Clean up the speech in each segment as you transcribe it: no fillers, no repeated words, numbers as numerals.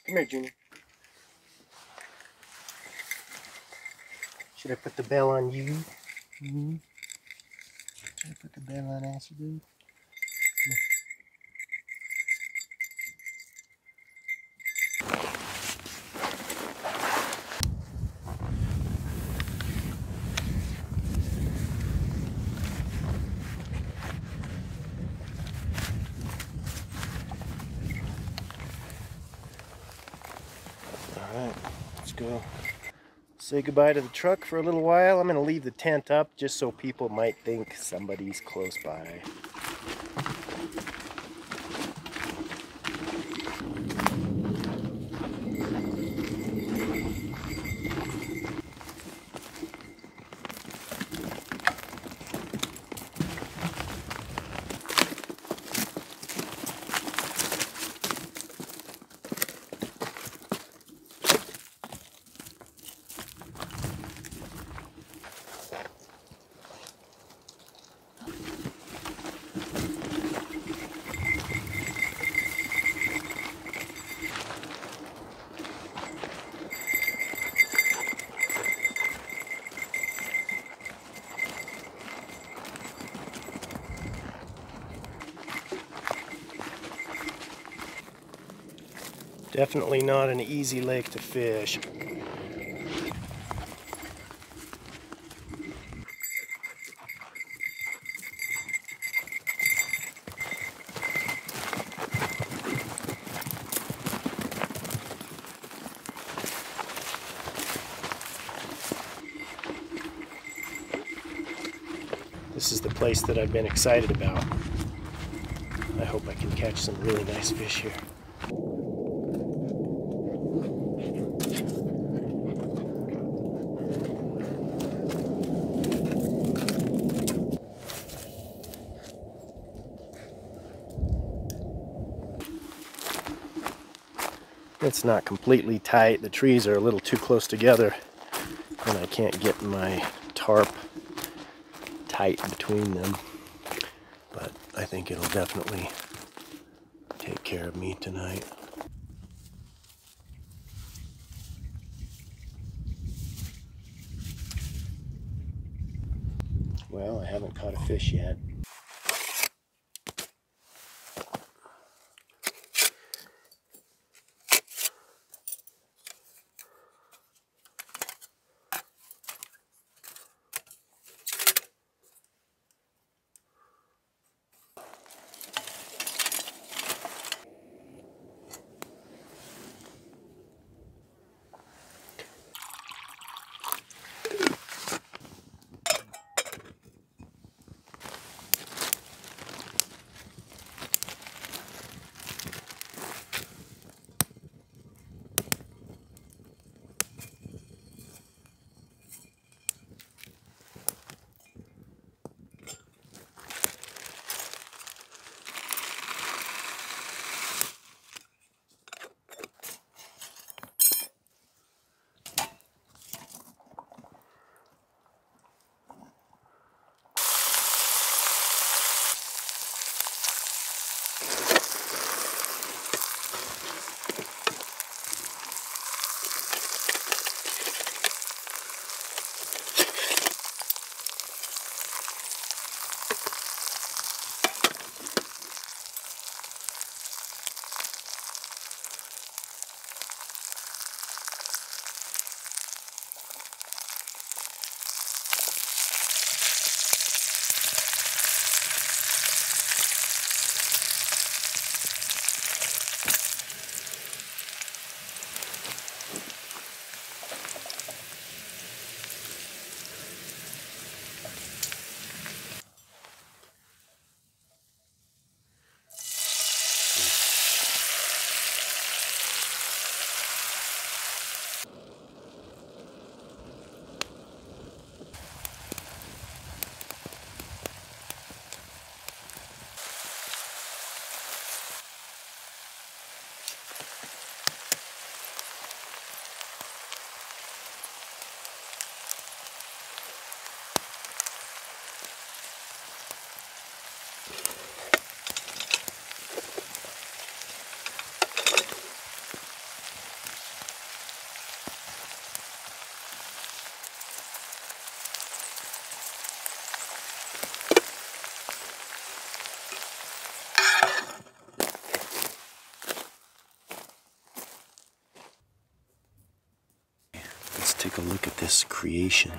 Come here, Junior. Should I put the bell on you? Mm-hmm. Should I put the bell on Ashley, dude? Alright, let's go. Say goodbye to the truck for a little while. I'm going to leave the tent up just so people might think somebody's close by. Definitely not an easy lake to fish. This is the place that I've been excited about. I hope I can catch some really nice fish here. It's not completely tight. The trees are a little too close together and I can't get my tarp tight between them. But I think it'll definitely take care of me tonight. Well, I haven't caught a fish yet. Let's take a look at this creation.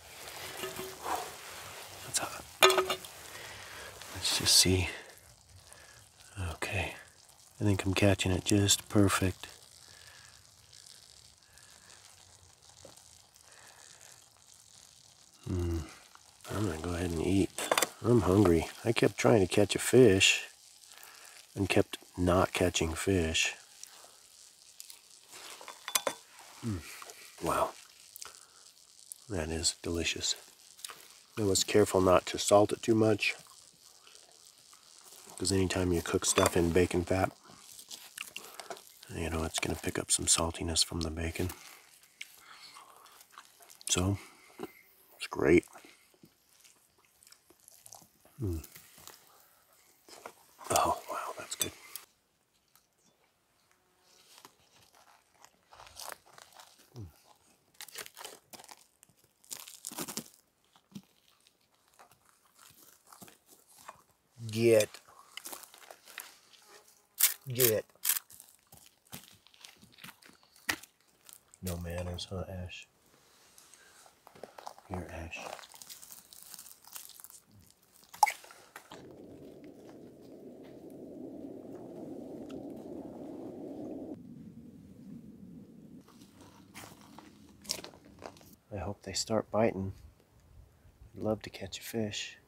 That's hot. Let's just see. Okay. I think I'm catching it just perfect. I'm gonna go ahead and eat. I'm hungry. I kept trying to catch a fish and kept not catching fish. Wow. That is delicious. I was careful not to salt it too much, because anytime you cook stuff in bacon fat, you know, it's going to pick up some saltiness from the bacon. So, it's great. Oh, wow, that's good. Get. No manners, huh, Ash? Here, Ash. I hope they start biting. I'd love to catch a fish.